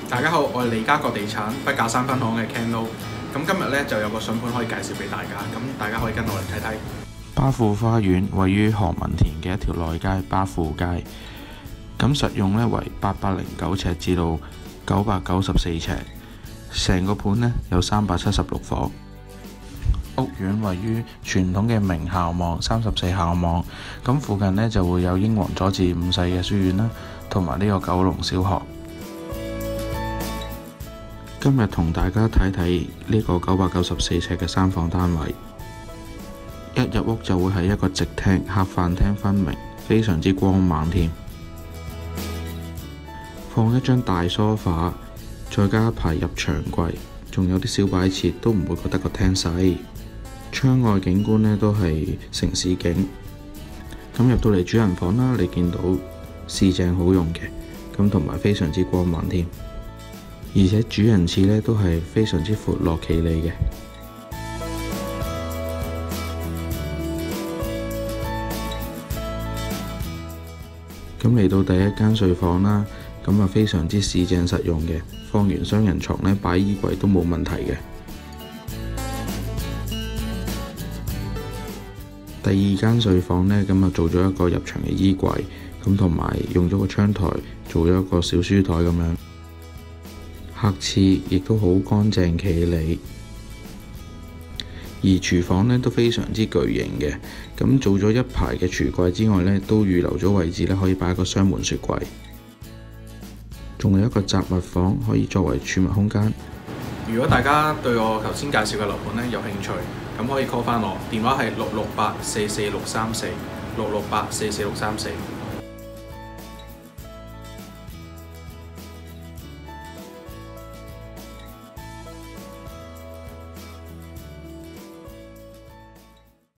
大家好，我係利嘉閣地產筆架山分行嘅 Ken Lo。咁今日咧就有個筍盤可以介紹俾大家，咁大家可以跟我嚟睇睇。 巴富花園位於何文田嘅一條內街巴富街，咁實用咧為809尺至到994尺，成個盤咧有376房。屋苑位於傳統嘅明校網34校網，咁附近呢就會有英皇佐治五世嘅書院啦，同埋呢個九龍小學。今日同大家睇睇呢個994尺嘅3房單位，一入屋就會係一個直廳，客飯廳分明，非常之光猛添。放一張大梳化，再加一排入牆櫃，仲有啲小擺設，都唔會覺得個廳細。窗外景觀呢都係城市景。咁入到嚟主人房啦，你見到市正好用嘅，咁同埋非常之光猛添。而且主人廁呢都係非常之闊落企理嘅。咁嚟到第一間睡房啦，咁啊非常之市正實用嘅，放完雙人床呢，擺衣櫃都冇問題嘅。第二間睡房呢，咁啊做咗一個入牆嘅衣櫃，咁同埋用咗個窗台做咗一個小書台咁樣。客廁亦都好乾淨企理，而廚房呢都非常之巨型嘅，咁做咗一排嘅櫥櫃之外呢，都預留咗位置呢，可以擺一個雙門雪櫃，仲有一個雜物房可以作為儲物空間。 如果大家對我頭先介紹嘅樓盤呢有興趣，咁可以 call 翻我，電話係668444634，668444634。